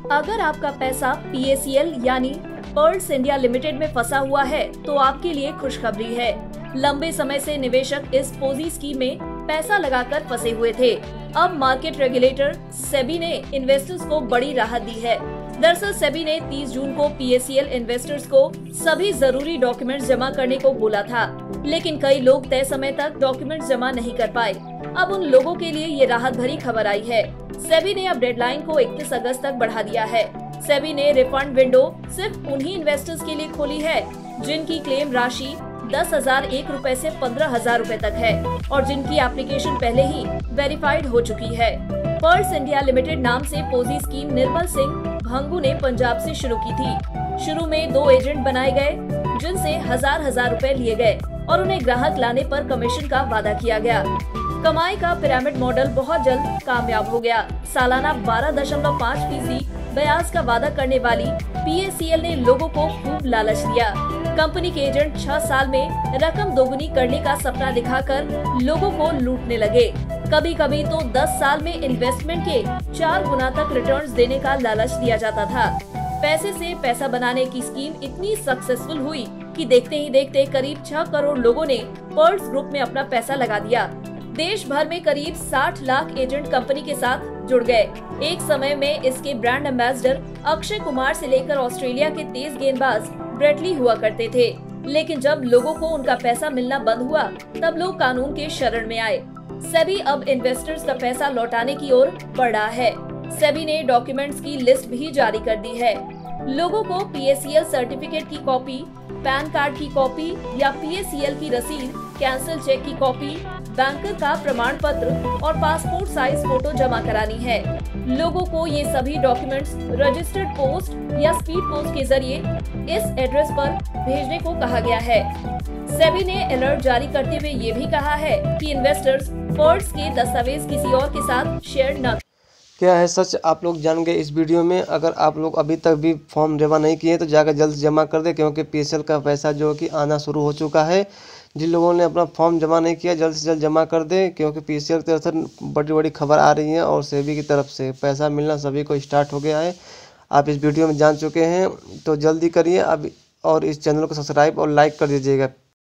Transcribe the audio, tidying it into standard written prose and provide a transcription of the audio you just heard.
अगर आपका पैसा PACL यानी पर्ल्स इंडिया लिमिटेड में फंसा हुआ है तो आपके लिए खुशखबरी है। लंबे समय से निवेशक इस पोजी स्कीम में पैसा लगाकर फंसे हुए थे। अब मार्केट रेगुलेटर सेबी ने इन्वेस्टर्स को बड़ी राहत दी है। दरअसल सेबी ने 30 जून को PACL इन्वेस्टर्स को सभी जरूरी डॉक्यूमेंट्स जमा करने को बोला था, लेकिन कई लोग तय समय तक डॉक्यूमेंट्स जमा नहीं कर पाए। अब उन लोगों के लिए ये राहत भरी खबर आई है। सेबी ने अब डेडलाइन को 31 अगस्त तक बढ़ा दिया है। सेबी ने रिफंड विंडो सिर्फ उन्हीं इन्वेस्टर्स के लिए खोली है जिनकी क्लेम राशि 10,001 रूपए से 15,000 रूपए तक है और जिनकी एप्लीकेशन पहले ही वेरीफाइड हो चुकी है। पर्ल्स इंडिया लिमिटेड नाम से पोजी स्कीम निर्मल सिंह भंगू ने पंजाब से शुरू की थी। शुरू में 2 एजेंट बनाए गए जिनसे हजार रुपए लिए गए और उन्हें ग्राहक लाने पर कमीशन का वादा किया गया। कमाई का पिरामिड मॉडल बहुत जल्द कामयाब हो गया। सालाना 12.5% ब्याज का वादा करने वाली PACL ने लोगों को खूब लालच दिया। कंपनी के एजेंट 6 साल में रकम दोगुनी करने का सपना दिखाकर लोगों को लूटने लगे। कभी कभी तो 10 साल में इन्वेस्टमेंट के 4 गुना तक रिटर्न्स देने का लालच दिया जाता था। पैसे से पैसा बनाने की स्कीम इतनी सक्सेसफुल हुई कि देखते ही देखते करीब 6 करोड़ लोगों ने पर्ल्स ग्रुप में अपना पैसा लगा दिया। देश भर में करीब 60 लाख एजेंट कंपनी के साथ जुड़ गए। एक समय में इसके ब्रांड एम्बेसडर अक्षय कुमार से लेकर ऑस्ट्रेलिया के तेज गेंदबाज ब्रेटली हुआ करते थे, लेकिन जब लोगों को उनका पैसा मिलना बंद हुआ तब लोग कानून के शरण में आए। सेबी अब इन्वेस्टर्स का पैसा लौटाने की ओर बढ़ रहा है। सेबी ने डॉक्यूमेंट्स की लिस्ट भी जारी कर दी है। लोगों को PACL सर्टिफिकेट की कॉपी, पैन कार्ड की कॉपी या PACL की रसीद, कैंसिल चेक की कॉपी, बैंकर का प्रमाण पत्र और पासपोर्ट साइज फोटो जमा करानी है। लोगों को ये सभी डॉक्यूमेंट्स रजिस्टर्ड पोस्ट या स्पीड पोस्ट के जरिए इस एड्रेस पर भेजने को कहा गया है। सेबी ने अलर्ट जारी करते हुए ये भी कहा है कि इन्वेस्टर्स पर्ल्स के दस्तावेज किसी और के साथ शेयर न। क्या है सच, आप लोग जान गए इस वीडियो में। अगर आप लोग अभी तक भी फॉर्म जमा नहीं किए तो जाकर जल्द जमा कर दें, क्योंकि PACL का पैसा जो कि आना शुरू हो चुका है। जिन लोगों ने अपना फॉर्म जमा नहीं किया जल्द से जल्द जमा कर दें, क्योंकि PACL की तरफ से बड़ी बड़ी खबर आ रही है और सेबी की तरफ से पैसा मिलना सभी को स्टार्ट हो गया है। आप इस वीडियो में जान चुके हैं तो जल्दी करिए अब, और इस चैनल को सब्सक्राइब और लाइक कर दीजिएगा।